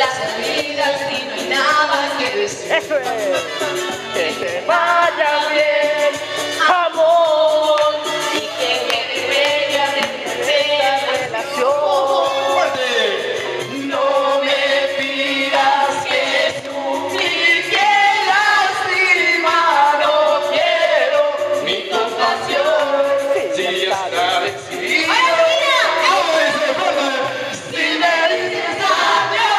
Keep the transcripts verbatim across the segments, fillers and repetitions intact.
las salidas y no hay nada que decir. Eso es. Que te vaya bien, amor, Y que quede bella de relación. No me pidas que suplique lástima, no quiero mi compasión. Si ya está decidido. Si me dices adiós,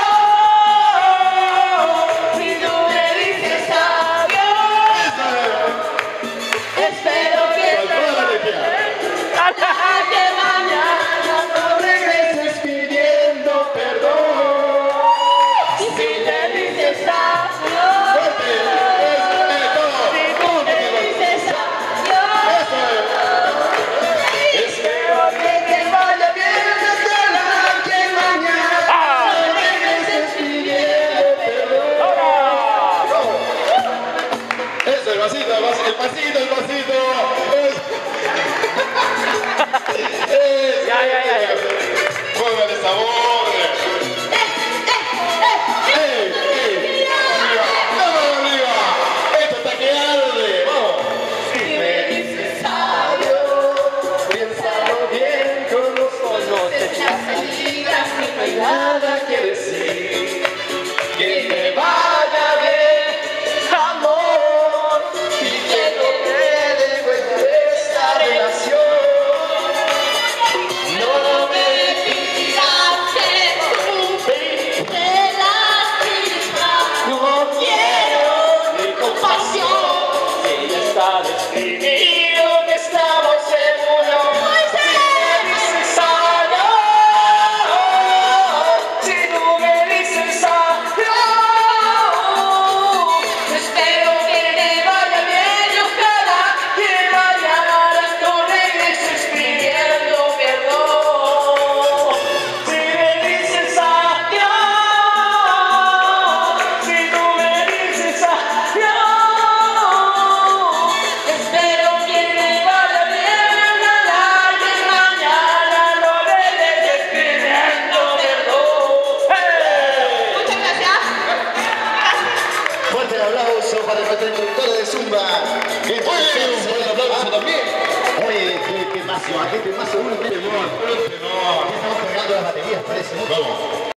si tú me dices adiós, espero que que mañana no regreses pidiendo perdón. Si me dices adiós, si tú me dices adiós, espero que te vaya bien, ojalá que mañana no regreses pidiendo perdón. Eso, el vasito, el vasito, el pasito, el pasito. Es- Ya, ya, ya, ya. Póngale sabor. ¡Ey, ey! ¡Arriba! ¡Vamos arriba! ¡Esto está que arde! ¡Vamos! Si me dices adiós, piénsalo bien con los ojos de las salidas y no hay nada que decir. Que te vaya bien, amor, y que no quede huella de esta relación. No me pidas que tú te lastimas, no quiero ni compasión. Ella está decidido que estamos seguros. Si me dices adiós, si tú me dices adiós, espero que te vaya bien y ojalá que mañana no regreses pidiendo perdón. Si me dices adiós, si tú me dices adiós, espero que te vaya bien, ojalá que mañana no regreses pidiendo perdón. ¡Hey! Muchas gracias. Fuerte el aplauso para nuestro instructor de Zumba. Muy bien, un buen aplauso también. Oye, qué, qué mazo, qué mazo uno, qué temor. No, Estamos cargando las baterías, parece, ¿no? vamos.